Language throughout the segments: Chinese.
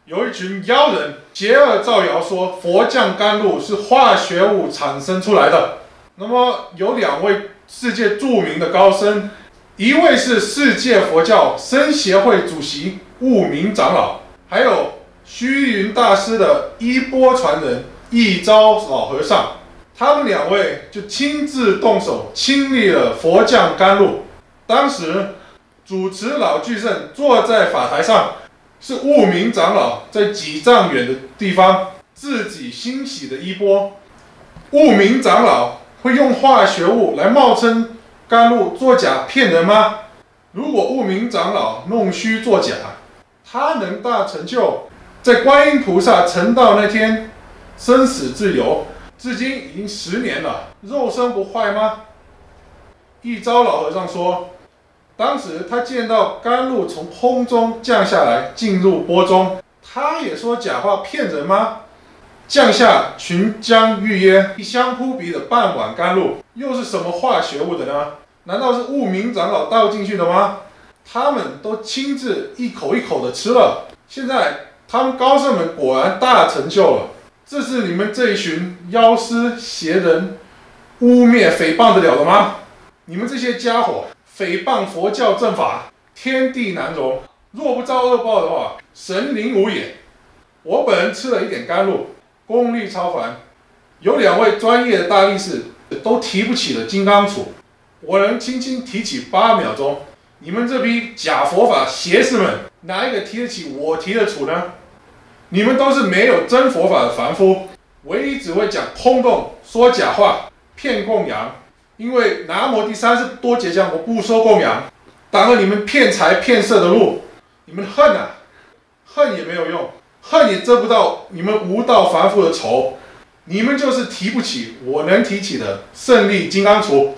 有一群妖人邪恶造谣说佛降甘露是化学物产生出来的。那么有2位世界著名的高僧，一位是世界佛教僧协会主席悟明长老，还有虚云大师的衣钵传人一昭老和尚。他们2位就亲自动手亲历了佛降甘露。当时主持老居士坐在法台上，是悟明长老在几丈远的地方自己欣喜的衣钵。悟明长老会用化学物来冒称甘露作假骗人吗？如果悟明长老弄虚作假，他能大成就，在观音菩萨成道那天生死自由，至今已经10年了，肉身不坏吗？一昭老和尚说，当时他见到甘露从空中降下来，进入钵中，他也说假话骗人吗？降下群浆玉液，一香扑鼻的半碗甘露，又是什么化学物的呢？难道是悟明长老倒进去的吗？他们都亲自一口一口的吃了。现在他们高僧们果然大成就了，这是你们这一群妖师邪人污蔑诽谤得了的吗？你们这些家伙诽谤佛教正法，天地难容，若不遭恶报的话，神灵无眼。我本人吃了一点甘露，功力超凡，有2位专业的大力士都提不起的金刚杵，我能轻轻提起8秒钟。你们这批假佛法邪士们，哪一个提得起我提的杵呢？你们都是没有真佛法的凡夫，唯一只会讲空洞，说假话，骗供养。因为南无第30多劫香佛不收供养，挡了你们骗财骗色的路。你们恨啊，恨也没有用，恨也遮不到你们无道凡夫的仇。你们就是提不起我能提起的胜利金刚杵。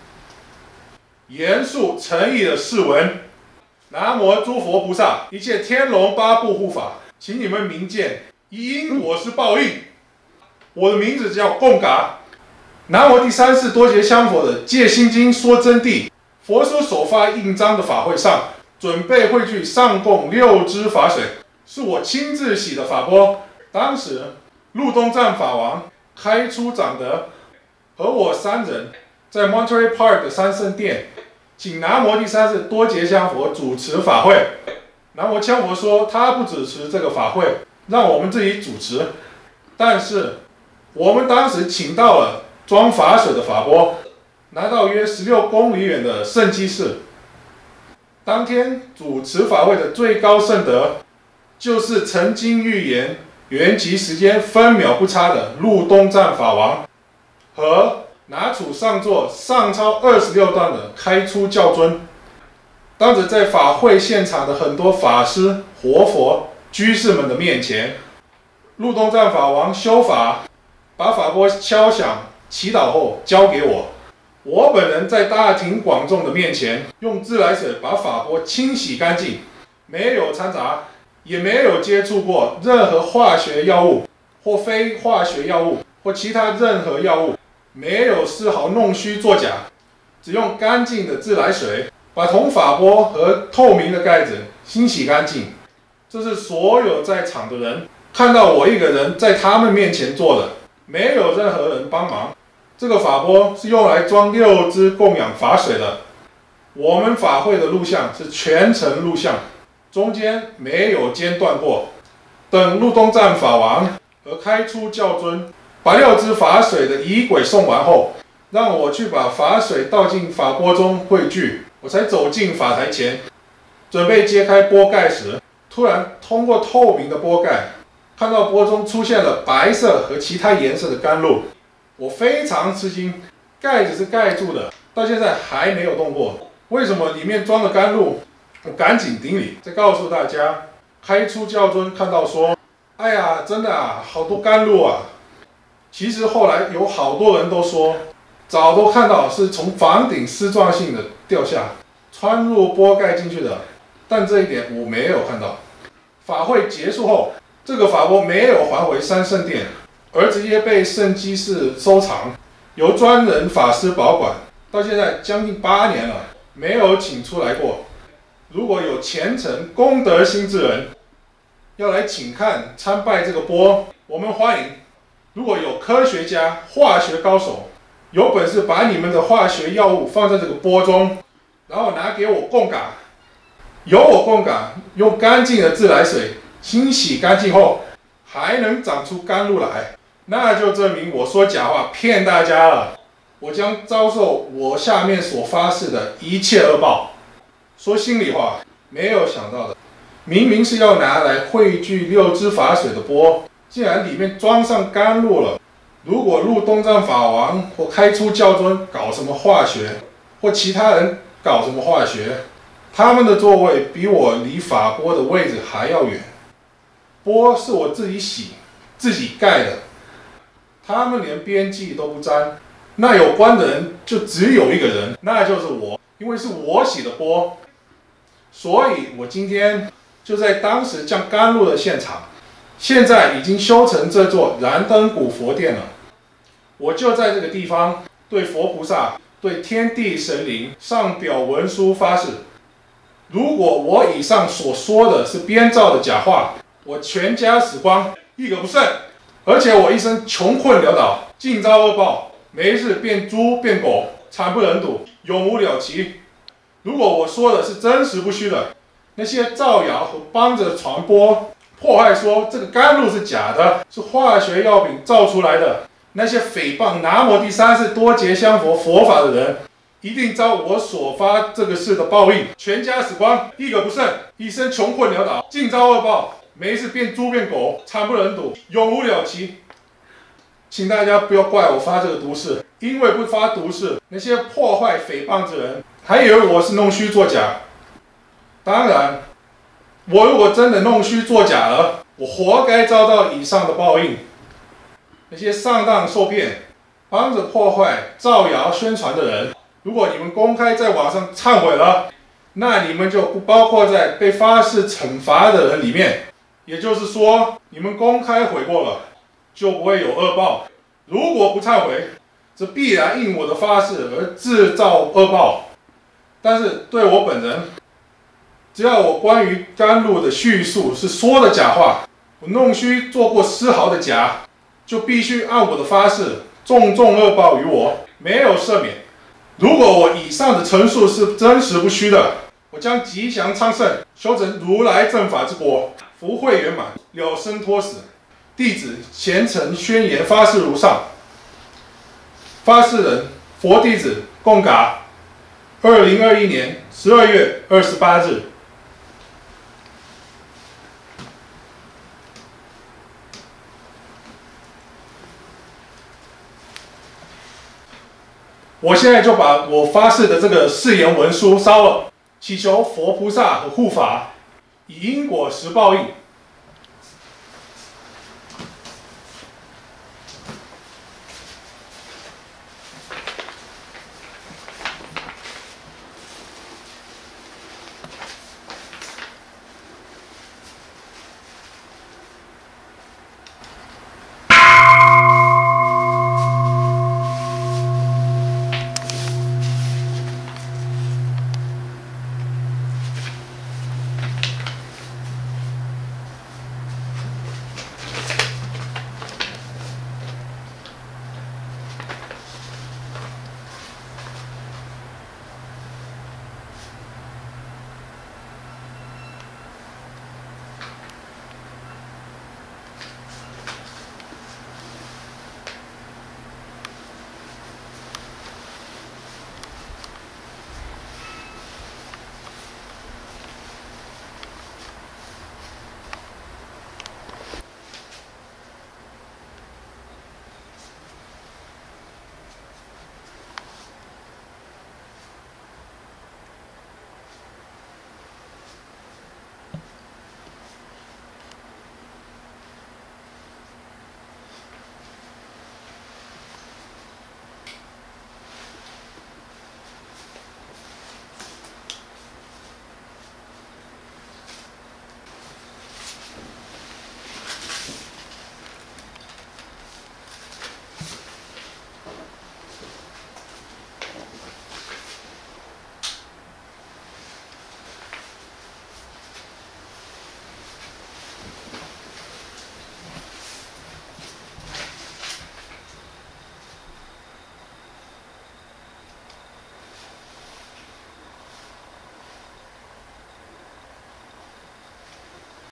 严肃诚意的誓文：南无诸佛菩萨，一切天龙八部护法，请你们明鉴，因果是报应。我的名字叫贡嘎。南无第34多劫香佛的戒心经说真谛佛书首发印章的法会上，准备汇聚上供6支法水，是我亲自洗的法钵。当时路东站法王开出长德和我3人在 Monterey Park 的三圣殿，请南无第34多劫香佛主持法会。南无香佛说他不主持这个法会，让我们自己主持。但是我们当时请到了装法水的法钵，来到约16公里远的圣基寺。当天主持法会的最高圣德，就是曾经预言圆寂时间分秒不差的路东站法王，和拿杵上座上超26段的开出教尊。当时在法会现场的很多法师、活佛、居士们的面前，路东站法王修法，把法钵敲响祈祷后交给我。我本人在大庭广众的面前，用自来水把法钵清洗干净，没有掺杂，也没有接触过任何化学药物或非化学药物或其他任何药物，没有丝毫弄虚作假，只用干净的自来水把铜法钵和透明的盖子清洗干净。这是所有在场的人看到我一个人在他们面前做的，没有任何人帮忙。这个法钵是用来装6支供养法水的。我们法会的录像是全程录像，中间没有间断过。等路东站法王和开出教尊把6支法水的仪轨送完后，让我去把法水倒进法钵中汇聚，我才走进法台前，准备揭开钵盖时，突然通过透明的钵盖，看到钵中出现了白色和其他颜色的甘露。我非常吃惊，盖子是盖住的，到现在还没有动过，为什么里面装了甘露？我赶紧顶礼，再告诉大家，开出教尊看到说，哎呀，真的啊，好多甘露啊。其实后来有好多人都说，早都看到是从房顶丝状性的掉下，穿入钵盖进去的，但这一点我没有看到。法会结束后，这个法钵没有还回三圣殿，而直接被圣基寺收藏，由专人法师保管，到现在将近8年了，没有请出来过。如果有虔诚功德心之人， 要来请看参拜这个钵，我们欢迎。如果有科学家、化学高手，有本事把你们的化学药物放在这个钵中，然后拿给我供嘎，由我供嘎，用干净的自来水清洗干净后，还能长出甘露来，那就证明我说假话骗大家了。我将遭受我下面所发誓的一切恶报。说心里话，没有想到的，明明是要拿来汇聚六支法水的钵，竟然里面装上甘露了。如果入东藏法王或开出教尊搞什么化学，或其他人搞什么化学，他们的座位比我离法钵的位置还要远。钵是我自己洗、自己盖的，他们连边际都不沾。那有关的人就只有一个人，那就是我，因为是我洗的钵，所以我今天就在当时降甘露的现场。现在已经修成这座燃灯古佛殿了，我就在这个地方对佛菩萨、对天地神灵上表文书发誓：如果我以上所说的是编造的假话，我全家死光，一个不剩，而且我一生穷困潦倒，尽遭恶报，没日变猪变狗，惨不忍睹，永无了期。如果我说的是真实不虚的，那些造谣和帮着传播破坏说这个甘露是假的，是化学药品造出来的，那些诽谤南无第三世多劫香佛佛法的人，一定遭我所发这个事的报应，全家死光，一个不剩，一生穷困潦倒，尽遭恶报，没事变猪变狗，惨不忍睹，永无了期。请大家不要怪我发这个毒誓，因为不发毒誓，那些破坏诽谤之人还以为我是弄虚作假。当然，我如果真的弄虚作假了，我活该遭到以上的报应。那些上当受骗、帮着破坏、造谣宣传的人，如果你们公开在网上忏悔了，那你们就不包括在被发誓惩罚的人里面。也就是说，你们公开悔过了，就不会有恶报。如果不忏悔，这必然应我的发誓而制造恶报。但是对我本人，只要我关于甘露的叙述是说的假话，我弄虚做过丝毫的假，就必须按我的发誓，重重恶报于我，没有赦免。如果我以上的陈述是真实不虚的，我将吉祥昌盛，修成如来正法之果，福慧圆满，了生脱死。弟子虔诚宣言发誓如上。发誓人：佛弟子供嘎，2021年12月28日。我现在就把我发誓的这个誓言文书烧了，祈求佛菩萨和护法以因果实报应。